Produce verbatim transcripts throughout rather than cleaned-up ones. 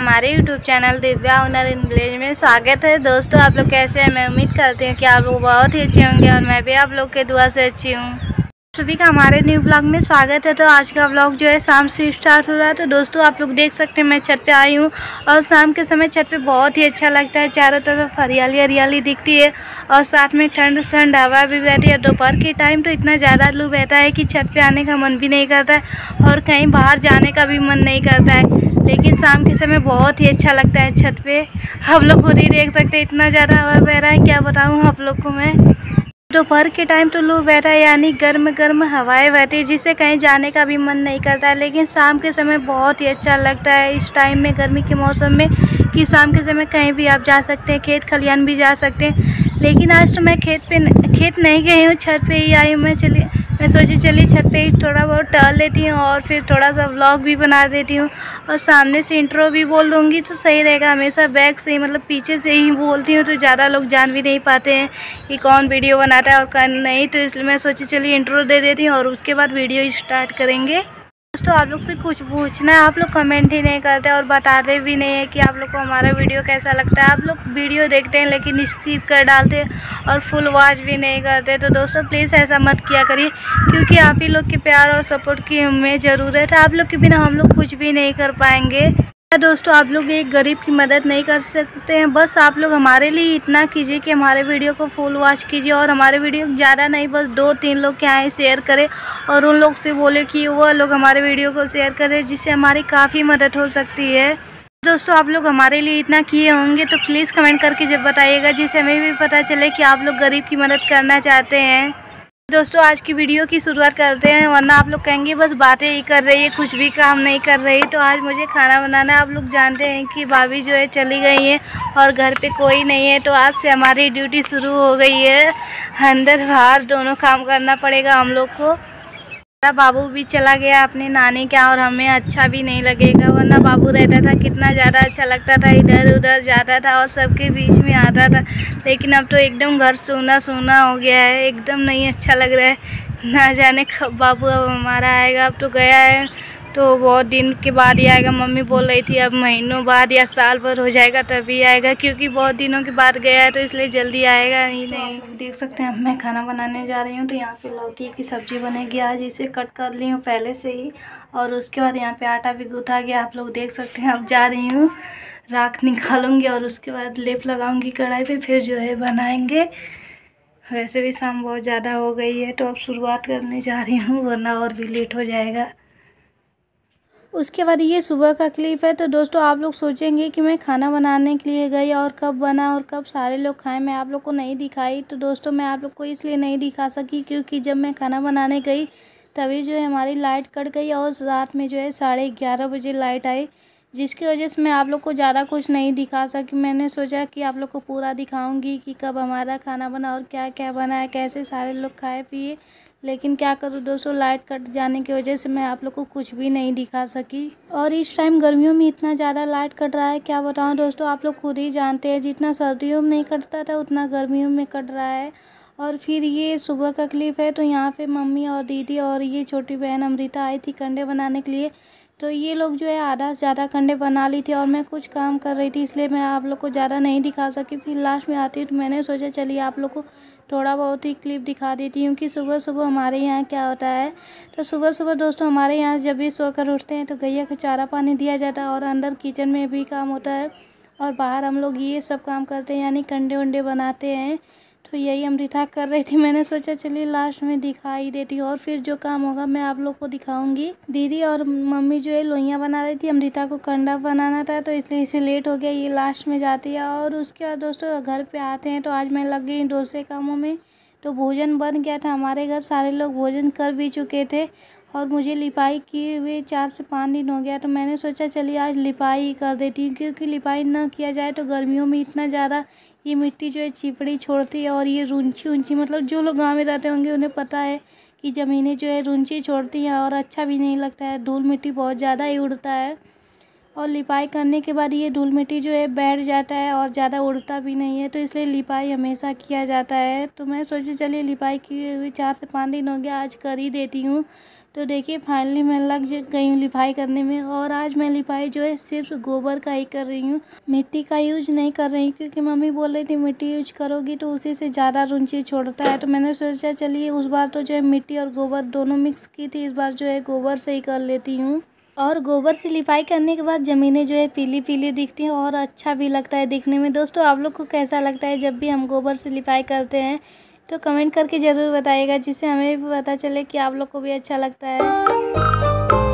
हमारे YouTube channel Divya owner in village में स्वागत है। दोस्तों आप लोग कैसे हैं? मैं उम्मीद करती हूँ कि आप लोग बहुत ही अच्छे होंगे और मैं भी आप लोग के दुआ से अच्छी हूँ। सभी का हमारे न्यू ब्लॉग में स्वागत है। तो आज का ब्लॉग जो है शाम से स्टार्ट हो रहा है। तो दोस्तों आप लोग देख सकते हैं मैं छत पे आई हूँ और शाम के समय छत पे बहुत ही अच्छा लगता है। चारों तरफ हरियाली हरियाली दिखती है और साथ में ठंड ठंड हवा भी बहती है। दोपहर के टाइम तो इतना ज़्यादा लू बहता है कि छत पे आने का मन भी नहीं करता है और कहीं बाहर जाने का भी मन नहीं करता है। लेकिन शाम के समय बहुत ही अच्छा लगता है छत पे। हम लोग खुद ही देख सकते हैं इतना ज़्यादा हवा बह रहा है, क्या बताऊँ आप लोग को मैं। दोपहर के टाइम तो लू बहता है यानी गर्म गर्म हवाएं बहती है जिससे कहीं जाने का भी मन नहीं करता है। लेकिन शाम के समय बहुत ही अच्छा लगता है इस टाइम में, गर्मी के मौसम में, कि शाम के समय कहीं भी आप जा सकते हैं, खेत खलियान भी जा सकते हैं। लेकिन आज तो मैं खेत पे खेत नहीं गई हूँ, छत पे ही आई हूँ। मैं चली मैं सोची चली छत पे ही थोड़ा बहुत टहल लेती हूँ और फिर थोड़ा सा व्लॉग भी बना देती हूँ और सामने से इंट्रो भी बोल दूँगी तो सही रहेगा। हमेशा बैक से ही मतलब पीछे से ही बोलती हूँ तो ज़्यादा लोग जान भी नहीं पाते हैं कि कौन वीडियो बनाता है और कौन नहीं। तो इसलिए मैं सोची चलिए इंट्रो दे देती हूँ और उसके बाद वीडियो स्टार्ट करेंगे। दोस्तों आप लोग से कुछ पूछना है, आप लोग कमेंट ही नहीं करते और बताते भी नहीं है कि आप लोग को हमारा वीडियो कैसा लगता है। आप लोग वीडियो देखते हैं लेकिन स्किप कर डालते हैं और फुल वॉच भी नहीं करते। तो दोस्तों प्लीज़ ऐसा मत किया करिए क्योंकि आप ही लोग के प्यार और सपोर्ट की हमें ज़रूरत है। आप लोग के बिना हम लोग कुछ भी नहीं कर पाएंगे। दोस्तों आप लोग एक गरीब की मदद नहीं कर सकते हैं, बस आप लोग हमारे लिए इतना कीजिए कि हमारे वीडियो को फुल वॉच कीजिए और हमारे वीडियो ज़्यादा नहीं बस दो तीन लोग के आए शेयर करें और उन लोग से बोले कि वो लोग हमारे वीडियो को शेयर करें जिससे हमारी काफ़ी मदद हो सकती है। दोस्तों आप लोग हमारे लिए इतना किए होंगे तो प्लीज़ कमेंट करके जब बताइएगा जिससे हमें भी पता चले कि आप लोग गरीब की मदद करना चाहते हैं। दोस्तों आज की वीडियो की शुरुआत करते हैं, वरना आप लोग कहेंगे बस बातें ही कर रही है, कुछ भी काम नहीं कर रही। तो आज मुझे खाना बनाना है। आप लोग जानते हैं कि भाभी जो है चली गई है और घर पे कोई नहीं है, तो आज से हमारी ड्यूटी शुरू हो गई है। अंदर बाहर दोनों काम करना पड़ेगा हम लोग को। मेरा बाबू भी चला गया अपने नानी के और हमें अच्छा भी नहीं लगेगा, वरना बाबू रहता था कितना ज़्यादा अच्छा लगता था, इधर उधर जाता था और सबके बीच में आता था। लेकिन अब तो एकदम घर सूना सूना हो गया है, एकदम नहीं अच्छा लग रहा है। ना जाने कब बाबू अब हमारा आएगा। अब तो गया है तो बहुत दिन के बाद ही आएगा। मम्मी बोल रही थी अब महीनों बाद या साल भर हो जाएगा तभी आएगा, क्योंकि बहुत दिनों के बाद गया है तो इसलिए जल्दी आएगा ही नहीं। तो देख सकते हैं अब मैं खाना बनाने जा रही हूँ। तो यहाँ पे लौकी की सब्ज़ी बनेगी आज, इसे कट कर ली हूँ पहले से ही और उसके बाद यहाँ पे आटा भी गूँथा गया, आप लोग देख सकते हैं। अब जा रही हूँ, राख निकालूंगी और उसके बाद लेप लगाऊंगी कढ़ाई पे, फिर जो है बनाएंगे। वैसे भी शाम बहुत ज़्यादा हो गई है तो अब शुरुआत करने जा रही हूँ, वरना और भी लेट हो जाएगा। उसके बाद ये सुबह का क्लिप है। तो दोस्तों आप लोग सोचेंगे कि मैं खाना बनाने के लिए गई और कब बना और कब सारे लोग खाएं, मैं आप लोग को नहीं दिखाई। तो दोस्तों मैं आप लोग को इसलिए नहीं दिखा सकी क्योंकि जब मैं खाना बनाने गई तभी जो है हमारी लाइट कट गई और रात में जो है साढ़े ग्यारह बजे लाइट आई, जिसकी वजह से मैं आप लोग को ज़्यादा कुछ नहीं दिखा सकी। मैंने सोचा कि आप लोग को पूरा दिखाऊंगी कि कब हमारा खाना बना और क्या क्या बना है, कैसे सारे लोग खाए पिए। लेकिन क्या करूँ दोस्तों, लाइट कट जाने की वजह से मैं आप लोग को कुछ भी नहीं दिखा सकी। और इस टाइम गर्मियों में इतना ज़्यादा लाइट कट रहा है, क्या बताऊँ दोस्तों, आप लोग खुद ही जानते हैं जितना सर्दियों में नहीं कटता था उतना गर्मियों में कट रहा है। और फिर ये सुबह का क्लिप है। तो यहाँ पे मम्मी और दीदी और ये छोटी बहन अमृता आई थी कंडे बनाने के लिए। तो ये लोग जो है आधा से ज़्यादा कंडे बना ली थी और मैं कुछ काम कर रही थी, इसलिए मैं आप लोग को ज़्यादा नहीं दिखा सकी। फिर लास्ट में आती तो मैंने सोचा चलिए आप लोग को थोड़ा बहुत ही क्लिप दिखा देती हूँ कि सुबह सुबह हमारे यहाँ क्या होता है। तो सुबह सुबह दोस्तों हमारे यहाँ जब भी सोकर उठते हैं तो गैया को चारा पानी दिया जाता है और अंदर किचन में भी काम होता है और बाहर हम लोग ये सब काम करते हैं यानी कंडे वंडे बनाते हैं। तो यही अमृता कर रही थी, मैंने सोचा चलिए लास्ट में दिखा ही देती हूँ और फिर जो काम होगा मैं आप लोग को दिखाऊंगी। दीदी और मम्मी जो है लोइयाँ बना रही थी, अमृता को कंडा बनाना था तो इसलिए इसे लेट हो गया, ये लास्ट में जाती है। और उसके बाद दोस्तों घर पे आते हैं तो आज मैं लग गई दूसरे कामों में। तो भोजन बन गया था हमारे घर, सारे लोग भोजन कर भी चुके थे और मुझे लिपाई किए हुए चार से पाँच दिन हो गया। तो मैंने सोचा चलिए आज लिपाई कर देती हूँ, क्योंकि लिपाई ना किया जाए तो गर्मियों में इतना ज़्यादा ये मिट्टी जो है चिपड़ी छोड़ती है और ये रुंची ऊंची, मतलब जो लोग गांव में रहते होंगे उन्हें पता है कि ज़मीनें जो है रुंची छोड़ती हैं और अच्छा भी नहीं लगता है, धूल मिट्टी बहुत ज़्यादा ही उड़ता है। और लिपाई करने के बाद ये धूल मिट्टी जो है बैठ जाता है और ज़्यादा उड़ता भी नहीं है, तो इसलिए लिपाई हमेशा किया जाता है। तो मैं सोची चलिए लिपाई किए हुए चार से पाँच दिन हो गया, आज कर ही देती हूँ। तो देखिए फाइनली मैं लग गई हूँ लिपाई करने में। और आज मैं लिपाई जो है सिर्फ गोबर का ही कर रही हूँ, मिट्टी का यूज नहीं कर रही, क्योंकि मम्मी बोल रही थी मिट्टी यूज करोगी तो उसी से ज़्यादा रुचि छोड़ता है। तो मैंने सोचा चलिए, उस बार तो जो है मिट्टी और गोबर दोनों मिक्स की थी, इस बार जो है गोबर से ही कर लेती हूँ। और गोबर से लिपाई करने के बाद ज़मीनें जो है पीली पीली दिखती हैं और अच्छा भी लगता है दिखने में। दोस्तों आप लोग को कैसा लगता है जब भी हम गोबर से लिपाई करते हैं? तो कमेंट करके ज़रूर बताइएगा, जिससे हमें भी पता चले कि आप लोग को भी अच्छा लगता है।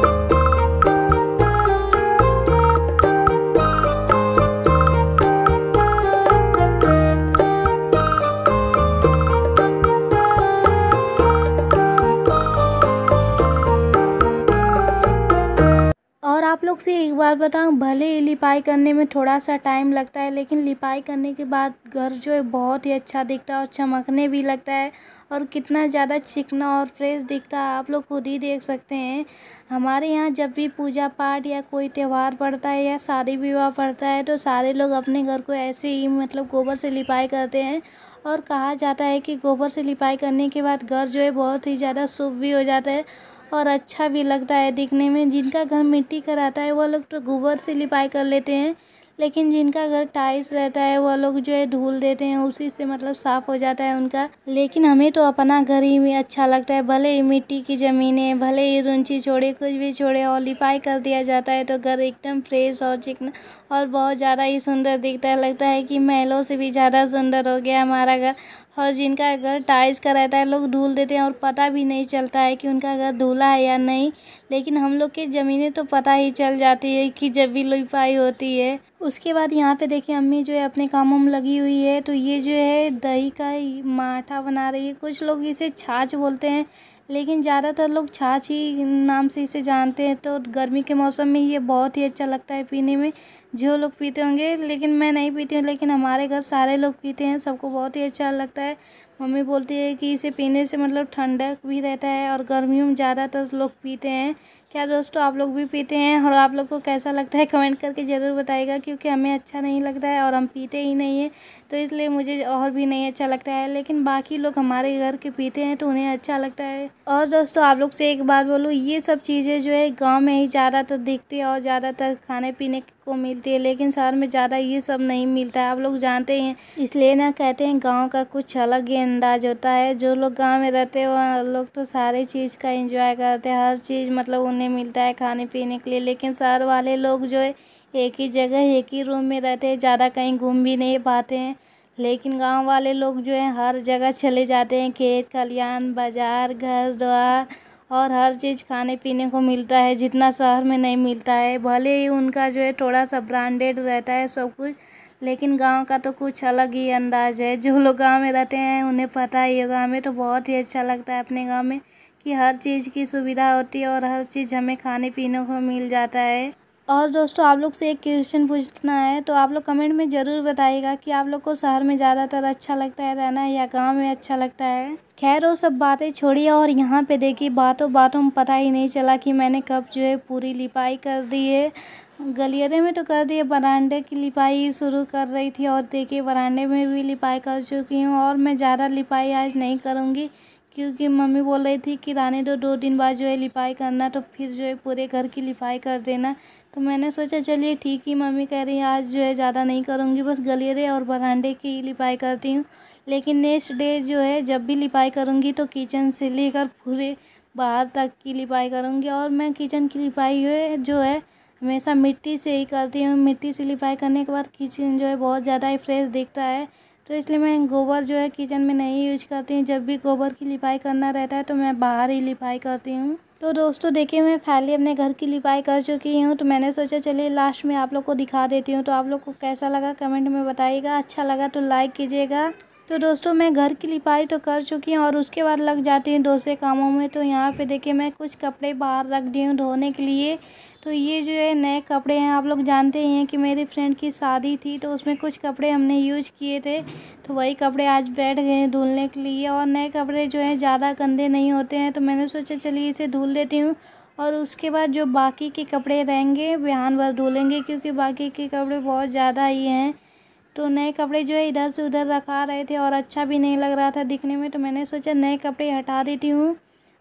और आप लोग से एक बात बताऊं, भले ही लिपाई करने में थोड़ा सा टाइम लगता है, लेकिन लिपाई करने के बाद घर जो है बहुत ही अच्छा दिखता है और चमकने भी लगता है और कितना ज़्यादा चिकना और फ्रेश दिखता है आप लोग खुद ही देख सकते हैं। हमारे यहाँ जब भी पूजा पाठ या कोई त्यौहार पड़ता है या शादी विवाह पड़ता है तो सारे लोग अपने घर को ऐसे ही मतलब गोबर से लिपाई करते हैं। और कहा जाता है कि गोबर से लिपाई करने के बाद घर जो है बहुत ही ज़्यादा शुभ भी हो जाता है और अच्छा भी लगता है दिखने में। जिनका घर मिट्टी का रहता है वो लोग तो गोबर से लिपाई कर लेते हैं, लेकिन जिनका घर टाइल्स रहता है वो लोग जो है धूल देते हैं, उसी से मतलब साफ़ हो जाता है उनका। लेकिन हमें तो अपना घर ही में अच्छा लगता है, भले ही मिट्टी की ज़मीनें, भले ही रुंची छोड़े, कुछ भी छोड़े, और लिपाई कर दिया जाता है तो घर एकदम फ्रेश और चिकना और बहुत ज़्यादा ही सुंदर दिखता है। लगता है कि महलों से भी ज़्यादा सुंदर हो गया हमारा घर। और जिनका घर टाइल्स का रहता है लोग धूल देते हैं और पता भी नहीं चलता है कि उनका घर धुला है या नहीं, लेकिन हम लोग की ज़मीनें तो पता ही चल जाती है कि जब भी लिपाई होती है। उसके बाद यहाँ पे देखिए अम्मी जो है अपने कामों में लगी हुई है। तो ये जो है दही का माठा बना रही है, कुछ लोग इसे छाछ बोलते हैं, लेकिन ज़्यादातर लोग छाछ ही नाम से इसे जानते हैं। तो गर्मी के मौसम में ये बहुत ही अच्छा लगता है पीने में, जो लोग पीते होंगे, लेकिन मैं नहीं पीती हूँ, लेकिन हमारे घर सारे लोग पीते हैं, सबको बहुत ही अच्छा लगता है। मम्मी बोलती है कि इसे पीने से मतलब ठंडक भी रहता है और गर्मियों में ज़्यादातर लोग पीते हैं। क्या दोस्तों आप लोग भी पीते हैं? और आप लोग को कैसा लगता है कमेंट करके ज़रूर बताइएगा, क्योंकि हमें अच्छा नहीं लगता है और हम पीते ही नहीं हैं, तो इसलिए मुझे और भी नहीं अच्छा लगता है। लेकिन बाकी लोग हमारे घर के पीते हैं तो उन्हें अच्छा लगता है। और दोस्तों आप लोग से एक बात बोलूँ, ये सब चीज़ें जो है गाँव में ही ज़्यादातर दिखती है और ज़्यादातर खाने पीने को मिलती है, लेकिन शहर में ज़्यादा ये सब नहीं मिलता है, आप लोग जानते हैं। इसलिए ना कहते हैं गांव का कुछ अलग ही अंदाज होता है। जो लोग गांव में रहते हैं वह लोग तो सारे चीज़ का एंजॉय करते हैं, हर चीज़ मतलब उन्हें मिलता है खाने पीने के लिए। लेकिन शहर वाले लोग जो है एक ही जगह एक ही रूम में रहते हैं, ज़्यादा कहीं घूम भी नहीं पाते हैं। लेकिन गाँव वाले लोग जो है हर जगह चले जाते हैं, खेत खलिहान, बाज़ार, घर द्वार, और हर चीज़ खाने पीने को मिलता है जितना शहर में नहीं मिलता है। भले ही उनका जो है थोड़ा सा ब्रांडेड रहता है सब कुछ, लेकिन गांव का तो कुछ अलग ही अंदाज है। जो लोग गांव में रहते हैं उन्हें पता ही होगा। हमें तो बहुत ही अच्छा लगता है अपने गांव में कि हर चीज़ की सुविधा होती है और हर चीज़ हमें खाने पीने को मिल जाता है। और दोस्तों आप लोग से एक क्वेश्चन पूछना है, तो आप लोग कमेंट में ज़रूर बताइएगा कि आप लोग को शहर में ज़्यादातर अच्छा लगता है रहना या गांव में अच्छा लगता है। खैर वो सब बातें छोड़िए और यहाँ पे देखिए बातों बातों में पता ही नहीं चला कि मैंने कब जो है पूरी लिपाई कर दी है। गलियारे में तो कर दिए, बरामदे की लिपाई शुरू कर रही थी और देखिए बरामदे में भी लिपाई कर चुकी हूँ। और मैं ज़्यादा लिपाई आज नहीं करूँगी, क्योंकि मम्मी बोल रही थी कि रहने दो, दो दिन बाद जो है लिपाई करना, तो फिर जो है पूरे घर की लिपाई कर देना। तो मैंने सोचा चलिए ठीक ही मम्मी कह रही है, आज जो है ज़्यादा नहीं करूँगी, बस गलियारे और बरामदे की लिपाई करती हूँ। लेकिन नेक्स्ट डे जो है जब भी लिपाई करूँगी तो किचन से लेकर पूरे बाहर तक की लिपाई करूँगी। और मैं किचन की लिपाई है जो है हमेशा मिट्टी से ही करती हूँ। मिट्टी से लिपाई करने के बाद किचन जो है बहुत ज़्यादा ही फ्रेश दिखता है, तो इसलिए मैं गोबर जो है किचन में नहीं यूज करती हूँ। जब भी गोबर की लिपाई करना रहता है तो मैं बाहर ही लिपाई करती हूँ। तो दोस्तों देखिए मैं फाइनली अपने घर की लिपाई कर चुकी हूँ, तो मैंने सोचा चलिए लास्ट में आप लोग को दिखा देती हूँ। तो आप लोग को कैसा लगा कमेंट में बताइएगा, अच्छा लगा तो लाइक कीजिएगा। तो दोस्तों मैं घर की लिपाई तो कर चुकी हूँ और उसके बाद लग जाती हूँ दूसरे कामों में। तो यहाँ पे देखिए मैं कुछ कपड़े बाहर रख दी हूँ धोने के लिए। तो ये जो है नए कपड़े हैं, आप लोग जानते ही हैं कि मेरी फ्रेंड की शादी थी तो उसमें कुछ कपड़े हमने यूज किए थे, तो वही कपड़े आज बैठ गए हैं धुलने के लिए। और नए कपड़े जो हैं ज़्यादा गंदे नहीं होते हैं, तो मैंने सोचा चलिए इसे धुल लेती हूँ। और उसके बाद जो बाकी के कपड़े रहेंगे बिहान भर धुलेंगे, क्योंकि बाकी के कपड़े बहुत ज़्यादा ही हैं। तो नए कपड़े जो है इधर से उधर रखा रहे थे और अच्छा भी नहीं लग रहा था दिखने में, तो मैंने सोचा नए कपड़े हटा देती हूँ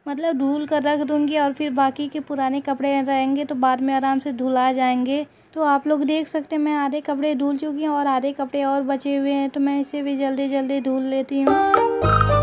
मतलब धुल कर रख दूँगी और फिर बाकी के पुराने कपड़े रहेंगे तो बाद में आराम से धुला जाएंगे। तो आप लोग देख सकते हैं मैं आधे कपड़े धुल चुकी हूँ और आधे कपड़े और बचे हुए हैं, तो मैं इसे भी जल्दी जल्दी धुल लेती हूँ।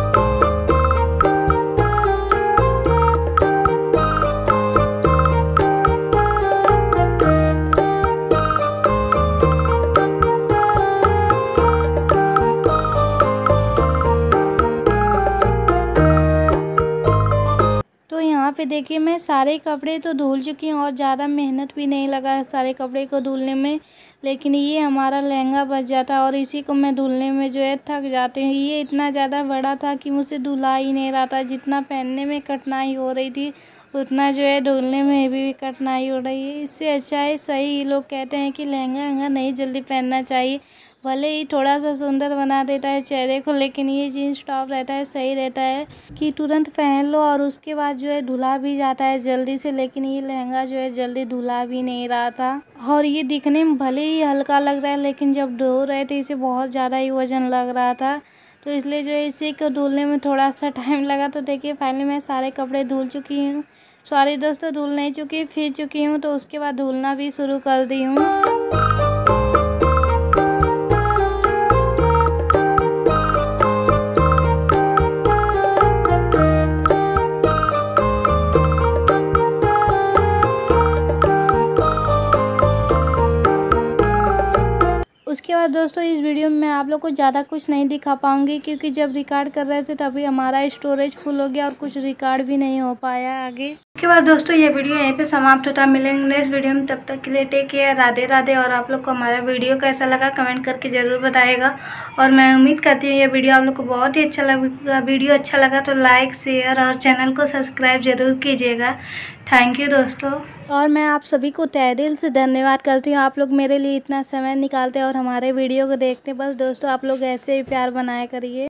तो यहाँ पे देखिए मैं सारे कपड़े तो धुल चुकी हूँ और ज़्यादा मेहनत भी नहीं लगा है सारे कपड़े को धुलने में, लेकिन ये हमारा लहंगा बच जाता और इसी को मैं धुलने में जो है थक जाती हूँ। ये इतना ज़्यादा बड़ा था कि मुझसे धुला ही नहीं रहा था। जितना पहनने में कठिनाई हो रही थी उतना जो है धुलने में भी कठिनाई हो रही है। इससे अच्छा है सही लोग कहते हैं कि लहंगा वहंगा नहीं जल्दी पहनना चाहिए, भले ही थोड़ा सा सुंदर बना देता है चेहरे को, लेकिन ये जीन्स टॉप रहता है सही रहता है कि तुरंत पहन लो और उसके बाद जो है धुला भी जाता है जल्दी से। लेकिन ये लहंगा जो है जल्दी धुला भी नहीं रहा था और ये दिखने में भले ही हल्का लग रहा है, लेकिन जब धो रहे थे इसे बहुत ज़्यादा ही वजन लग रहा था, तो इसलिए जो है इसी को धुलने में थोड़ा सा टाइम लगा। तो देखिए फाइनली मैं सारे कपड़े धुल चुकी हूँ। सॉरी दोस्तों, धुल नहीं चुकी, फिर चुकी हूँ, तो उसके बाद धुलना भी शुरू कर दी हूँ। उसके बाद दोस्तों इस वीडियो में मैं आप लोग को ज़्यादा कुछ नहीं दिखा पाऊँगी, क्योंकि जब रिकॉर्ड कर रहे थे तभी हमारा स्टोरेज फुल हो गया और कुछ रिकॉर्ड भी नहीं हो पाया आगे। उसके बाद दोस्तों ये वीडियो यहीं पे समाप्त होता है। मिलेंगे नेक्स्ट वीडियो में, तब तक के लिए टेक केयर, राधे राधे। और आप लोग को हमारा वीडियो कैसा लगा कमेंट करके ज़रूर बताइएगा और मैं उम्मीद करती हूँ ये वीडियो आप लोग को बहुत ही अच्छा लगा। वीडियो अच्छा लगा तो लाइक शेयर और चैनल को सब्सक्राइब ज़रूर कीजिएगा। थैंक यू दोस्तों, और मैं आप सभी को तहे दिल से धन्यवाद करती हूँ। आप लोग मेरे लिए इतना समय निकालते और हमारे वीडियो को देखते। बस दोस्तों आप लोग ऐसे ही प्यार बनाया करिए।